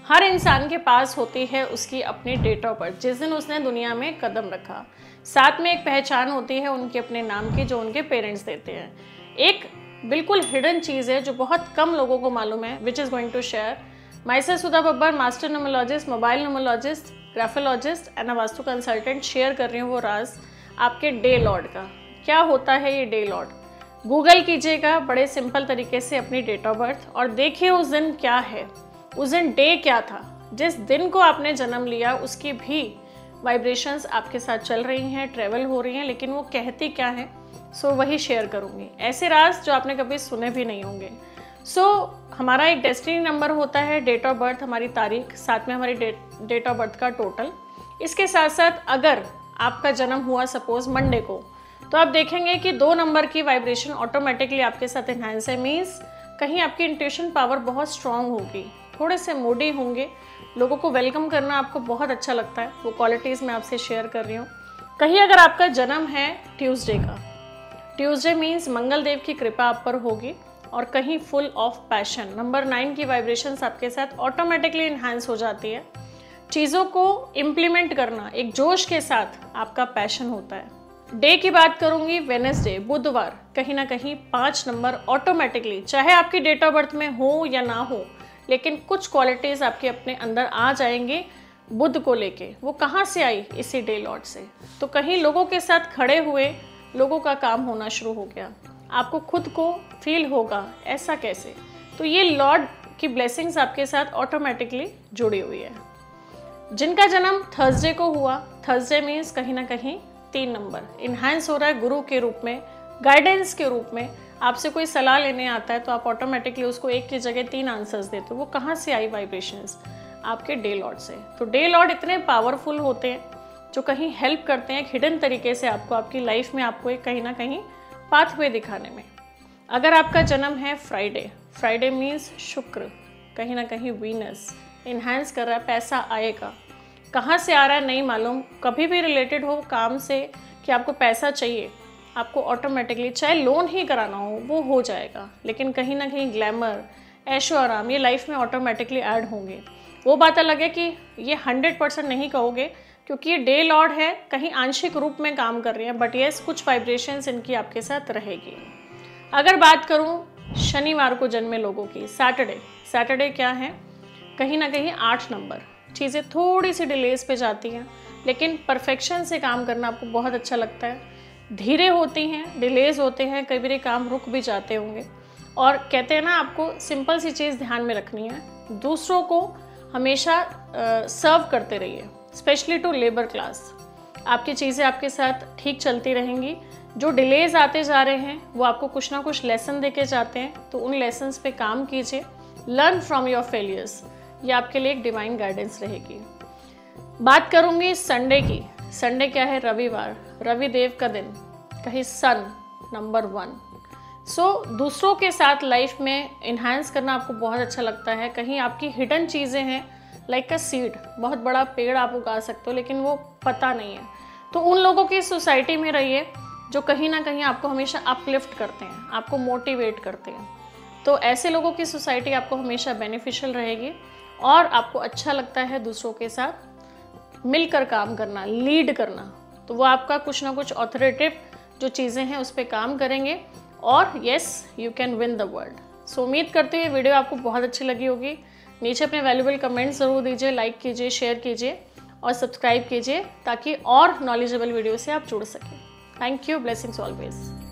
हर इंसान के पास होती है उसकी अपनी डेट ऑफ बर्थ, जिस दिन उसने दुनिया में कदम रखा। साथ में एक पहचान होती है उनके अपने नाम की, जो उनके पेरेंट्स देते हैं। एक बिल्कुल हिडन चीज़ है जो बहुत कम लोगों को मालूम है, which is going to share my self Sudha Babbar, master numerologist, mobile numerologist, graphologist and vastu consultant. Share कर रही हूँ वो राज आपके डे लॉर्ड का। क्या होता है ये डे लॉर्ड? गूगल कीजिएगा बड़े सिंपल तरीके से अपनी डेट ऑफ बर्थ और देखिए उस दिन क्या है, उस दिन डे क्या था। जिस दिन को आपने जन्म लिया उसकी भी वाइब्रेशंस आपके साथ चल रही हैं, ट्रेवल हो रही हैं, लेकिन वो कहती क्या है, सो वही शेयर करूँगी। ऐसे राज जो आपने कभी सुने भी नहीं होंगे। हमारा एक डेस्टिनी नंबर होता है, डेट ऑफ बर्थ, हमारी तारीख, साथ में हमारी डेट ऑफ बर्थ का टोटल। इसके साथ साथ अगर आपका जन्म हुआ सपोज मंडे को, तो आप देखेंगे कि 2 नंबर की वाइब्रेशन ऑटोमेटिकली आपके साथ एनहांस है। मीन्स कहीं आपकी इंट्यूशन पावर बहुत स्ट्रांग होगी, थोड़े से मूडी होंगे, लोगों को वेलकम करना आपको बहुत अच्छा लगता है। वो क्वालिटीज़ मैं आपसे शेयर कर रही हूँ। कहीं अगर आपका जन्म है ट्यूसडे का, ट्यूसडे मीन्स मंगल देव की कृपा आप पर होगी और कहीं फुल ऑफ पैशन। नंबर 9 की वाइब्रेशंस आपके साथ ऑटोमेटिकली इन्हांस हो जाती है। चीज़ों को इम्प्लीमेंट करना एक जोश के साथ आपका पैशन होता है। डे की बात करूंगी, वेडनेसडे, बुधवार, कहीं ना कहीं 5 नंबर ऑटोमेटिकली, चाहे आपकी डेट ऑफ बर्थ में हो या ना हो, लेकिन कुछ क्वालिटीज़ आपके अपने अंदर आ जाएंगे बुध को लेके। वो कहाँ से आई? इसी डे लॉर्ड से। तो कहीं लोगों के साथ खड़े हुए लोगों का काम होना शुरू हो गया, आपको खुद को फील होगा ऐसा कैसे? तो ये लॉर्ड की ब्लेसिंग्स आपके साथ ऑटोमेटिकली जुड़ी हुई है। जिनका जन्म थर्सडे को हुआ, थर्सडे मीन्स कहीं ना कहीं 3 नंबर इन्हांस हो रहा है गुरु के रूप में, गाइडेंस के रूप में। आपसे कोई सलाह लेने आता है तो आप ऑटोमेटिकली उसको एक की जगह 3 आंसर्स देते हो। वो कहाँ से आई वाइब्रेशंस? आपके डे लॉर्ड से। तो डे लॉर्ड इतने पावरफुल होते हैं जो कहीं हेल्प करते हैं हिडन तरीके से आपको, आपकी लाइफ में आपको एक कहीं ना कहीं पाथवे दिखाने में। अगर आपका जन्म है फ्राइडे, फ्राइडे मीन्स शुक्र, कहीं ना कहीं वीनस इन्हांस कर रहा है, पैसा आएगा। कहाँ से आ रहा है नहीं मालूम, कभी भी रिलेटेड हो काम से कि आपको पैसा चाहिए, आपको ऑटोमेटिकली चाहे लोन ही कराना हो वो हो जाएगा। लेकिन कहीं ना कहीं ग्लैमर, ऐशो आराम ये लाइफ में ऑटोमेटिकली ऐड होंगे। वो बात अलग है कि ये 100% नहीं कहोगे क्योंकि ये डे लॉर्ड है, कहीं आंशिक रूप में काम कर रही है, बट येस कुछ वाइब्रेशंस इनकी आपके साथ रहेगी। अगर बात करूँ शनिवार को जन्मे लोगों की, सैटरडे क्या है? कहीं ना कहीं 8 नंबर। चीज़ें थोड़ी सी डिलेज पे जाती हैं, लेकिन परफेक्शन से काम करना आपको बहुत अच्छा लगता है। धीरे होती हैं, डिलेज होते हैं, कई बार काम रुक भी जाते होंगे। और कहते हैं ना, आपको सिंपल सी चीज़ ध्यान में रखनी है, दूसरों को हमेशा सर्व करते रहिए, स्पेशली टू लेबर क्लास। आपकी चीज़ें आपके साथ ठीक चलती रहेंगी। जो डिलेज आते जा रहे हैं वो आपको कुछ ना कुछ लेसन देके जाते हैं, तो उन लेसन्स पे काम कीजिए। लर्न फ्रॉम योर फेलियर्स, ये आपके लिए एक डिवाइन गाइडेंस रहेगी। बात करूंगी संडे की। संडे क्या है? रविवार, रविदेव का दिन, कहीं सन नंबर 1। दूसरों के साथ लाइफ में इन्हांस करना आपको बहुत अच्छा लगता है। कहीं आपकी हिडन चीज़ें हैं, लाइक अ सीड, बहुत बड़ा पेड़ आप उगा सकते हो लेकिन वो पता नहीं है। तो उन लोगों की सोसाइटी में रहिए जो कहीं ना कहीं आपको हमेशा अपलिफ्ट करते हैं, आपको मोटिवेट करते हैं। तो ऐसे लोगों की सोसाइटी आपको हमेशा बेनिफिशियल रहेगी और आपको अच्छा लगता है दूसरों के साथ मिलकर काम करना, लीड करना। तो वो आपका कुछ ना कुछ ऑथोरिटेटिव जो चीज़ें हैं उस पर काम करेंगे और yes you can win the world. उम्मीद करते हुए वीडियो आपको बहुत अच्छी लगी होगी। नीचे अपने वैल्यूबल कमेंट्स ज़रूर दीजिए, लाइक कीजिए, शेयर कीजिए और सब्सक्राइब कीजिए ताकि और नॉलेजेबल वीडियो से आप जुड़ सकें। Thank you, blessings always.